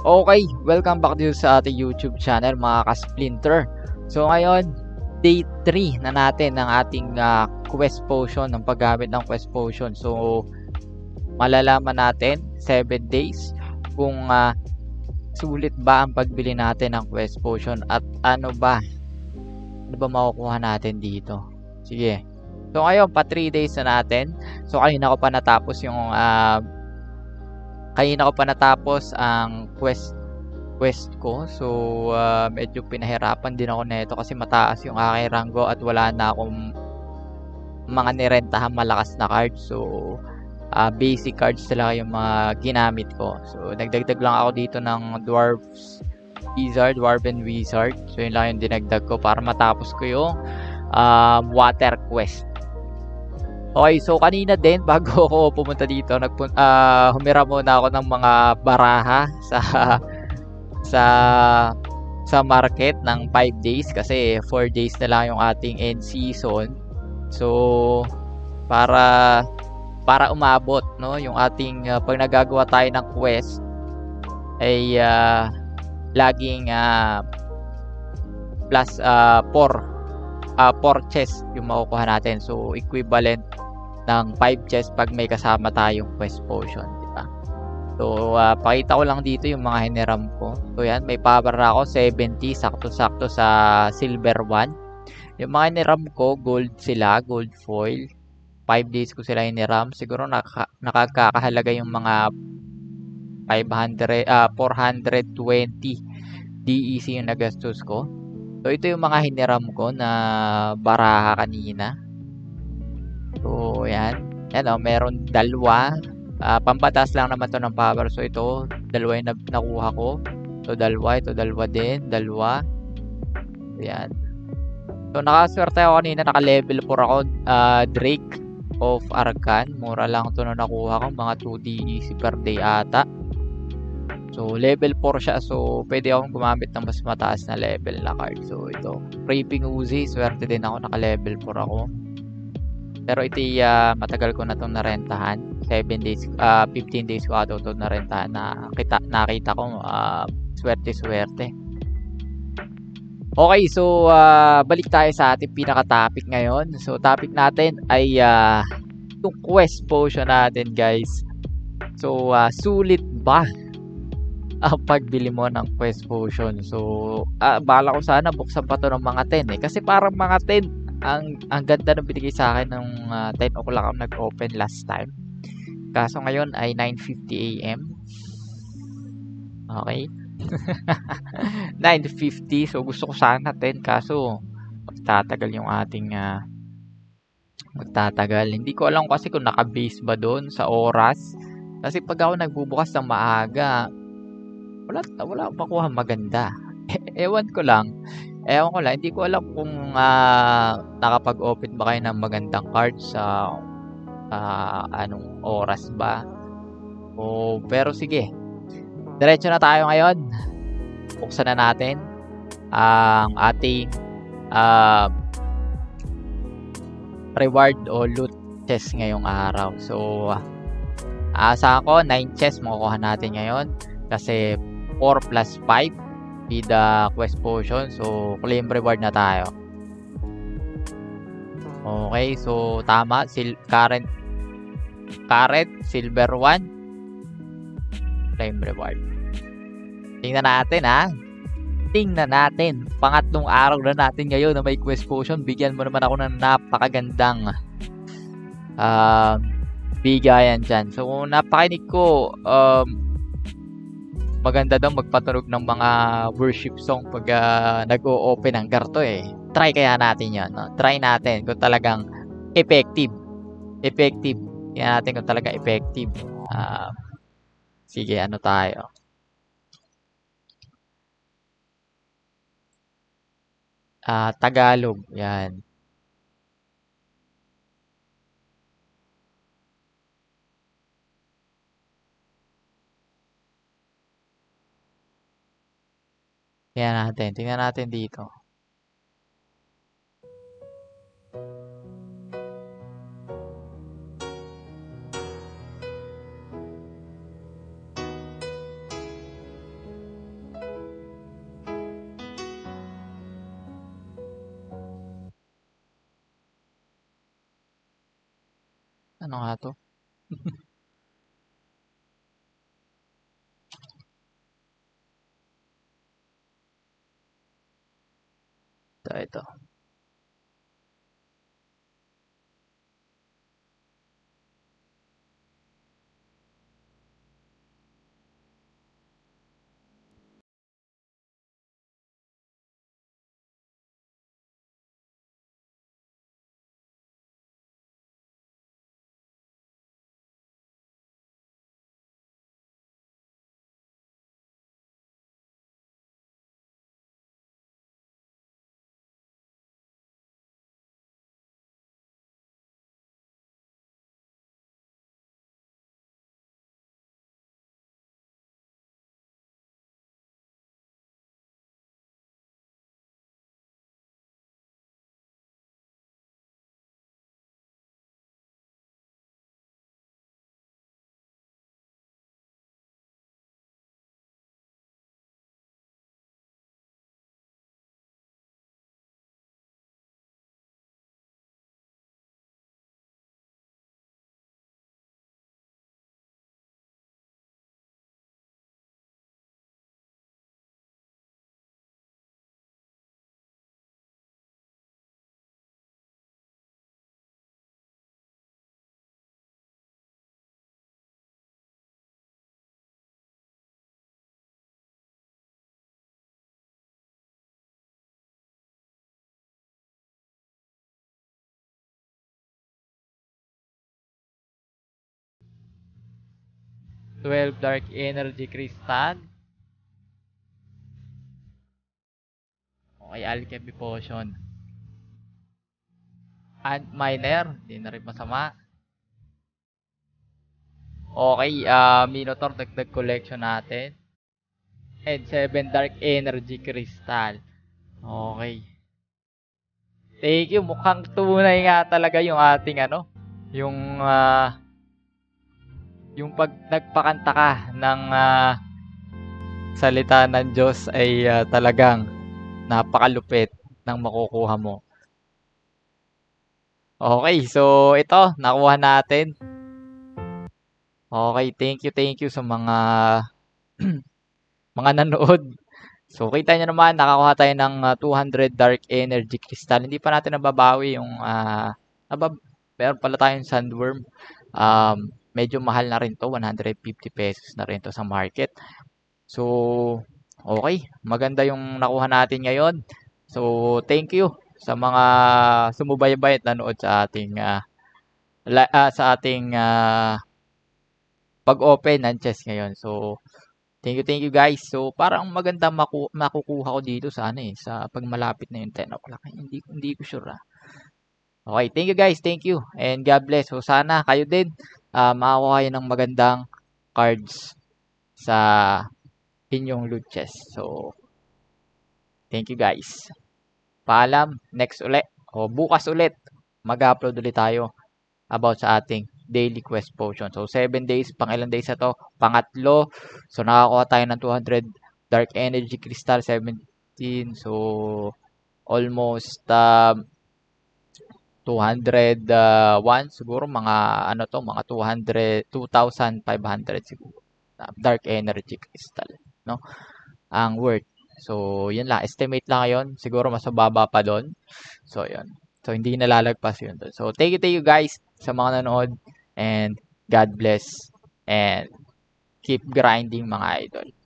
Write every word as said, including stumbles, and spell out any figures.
Okay, welcome back dito sa ating YouTube channel mga ka-splinter. So ngayon, day three na natin ng ating uh, quest potion, ng paggamit ng quest potion. So malalaman natin seven days kung uh, sulit ba ang pagbili natin ng quest potion at ano ba ano ba makukuha natin dito. Sige. So ngayon, pa three days na natin. So kanina ko pa natapos yung uh, kanina ko pa natapos ang quest quest ko. So uh, medyo pinahirapan din ako nito kasi mataas yung aking ranggo at wala na akong mga nirentahan malakas na cards. So uh, basic cards talaga yung mga ginamit ko. So nagdagdag lang ako dito ng dwarfs wizard, dwarven wizard. So yun lang yung dinagdag ko para matapos ko yung uh, water quest. Okay, so kanina din bago ako pumunta dito, nagpun uh, humira muna ako ng mga baraha sa sa sa market ng five days kasi four days na lang yung ating end season. So para para umabot, no, yung ating uh, pag nagagawa tayo ng quest ay uh, laging uh, plus uh, four uh, four chests yung makukuha natin. So equivalent ng five chests pag may kasama tayong quest potion, di ba? So uh, pakita ko lang dito yung mga hiniram ko. So yan, may power na ako seventy, sakto-sakto sa silver one. Yung mga hiniram ko, gold sila, gold foil. five days ko sila hiniram. Siguro naka, nakakahalaga yung mga five hundred, uh, four hundred twenty D E C yung nagastos ko. So ito yung mga hiniram ko na baraha kanina. So yan, yan o, meron dalawa. Uh, pampatas lang naman to ng power. So ito, dalawa yung nakuha ko. So dalawa, ito dalawa din, dalawa. Yan. So nakaswerte ako kanina, naka level four ako, uh, Drake of Arcan. Mura lang to na nakuha ko, mga two D E C per day ata. So level four siya, so pwede akong gumamit ng mas mataas na level na card. So ito, Raping Uzi, swerte din ako, naka level four ako. Pero ito uh, matagal ko na itong narentahan. seven days, uh, fifteen days ko ato itong narentahan. Na kita, nakita ko, uh, swerte-swerte. Okay, so uh, balik tayo sa ating pinaka-topic ngayon. So topic natin ay uh, yung quest potion natin, guys. So uh, sulit ba ang pagbili mo ng quest potion? So uh, bala ko sana buksan pa to ng mga ten eh. Kasi parang mga ten, ang ang ganda ng binigay sa akin ng uh, ten o'clock ako nag-open last time. Kaso ngayon ay nine fifty A M Okay. nine fifty. So gusto ko sana ten kaso magtatagal yung ating uh, magtatagal. Hindi ko alam kasi kung naka-base ba doon sa oras. Kasi pag ako nagbubukas ng maaga, wala wala akong makuha maganda. Ewan ko lang. Ewan ko lang, hindi ko alam kung uh, nakapag-open ba kayo ng magandang card sa uh, anong oras ba. O, pero sige, diretso na tayo ngayon. Buksan na natin ang ating uh, reward o loot chest ngayong araw. So, asa ko, nine chests makukuha natin ngayon. Kasi four plus five with the quest potion. So claim reward na tayo. Okay, so tama, sil current current silver one, claim reward. Tingnan natin ha. Tingnan natin. Pangatlong araw na natin ngayon na may quest potion. Bigyan mo naman ako ng napakagandang uh, bigayan dyan. So kung napakinig ko, um, maganda daw magpatunog ng mga worship song pag uh, nag-o-open ang garto eh. Try kaya natin yan. No? Try natin kung talagang effective. Effective. Tingnan natin kung talagang effective. Uh, sige, ano tayo? Uh, Tagalog. Yan. Tingnan natin. Tingnan natin dito. Ano nga to? Ito, ito. twelve Dark Energy Crystal. Okay, Alchemy Potion. Ant Miner. Hindi na rin masama. Okay, uh, Minotaur, dagdag collection natin. And seven Dark Energy Crystal. Okay. Thank you. Mukhang tunay nga talaga yung ating ano. Yung uh, yung pag nagpakanta ka ng uh, salita ng Diyos ay uh, talagang napakalupit ng makukuha mo. Okay, so ito, nakuha natin. Okay, thank you, thank you sa mga mga nanood. So, kita nyo naman, nakakuha tayo ng uh, two hundred Dark Energy Crystal. Hindi pa natin nababawi yung, uh, nabab meron pala tayong Sandworm. Um, medyo mahal na rin to, one hundred fifty pesos na rin to sa market. So, okay, maganda yung nakuha natin ngayon. So, thank you sa mga sumubaybay at nanood sa ating, uh, la- uh, sa ating uh, pag-open ng chest ngayon. So, thank you, thank you guys. So, parang maganda maku makukuha ko dito sa ano eh, sa pag malapit na yung ten o'clock. Hindi, hindi ko sure ah. Okay, thank you guys, thank you. And God bless. So, sana kayo din uh, makakuha kayo ng magandang cards sa inyong loot chest. So, thank you guys. Paalam, next ulit, o bukas ulit, mag-upload ulit tayo about sa ating daily quest potion. So, seven days, pang ilang days na to? Pangatlo. So, nakakuha tayo ng two hundred Dark Energy Crystal, seventeen. So, almost um, two hundred one. Siguro mga, ano to, mga two hundred, two thousand five hundred siguro. Dark Energy Crystal, no? Ang worth. So, yun lang. Estimate lang yun. Siguro mas mababa pa doon. So, yun. So, hindi nalalagpas yun doon. So, thank you, thank you guys sa mga nanood. And God bless. And keep grinding mga idol.